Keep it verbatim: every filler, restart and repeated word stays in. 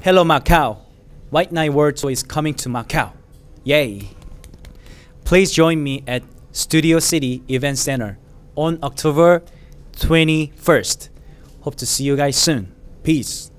Hello Macao. White Night World Tour is coming to Macau. Yay! Please join me at Studio City Event Center on October twenty-first. Hope to see you guys soon. Peace.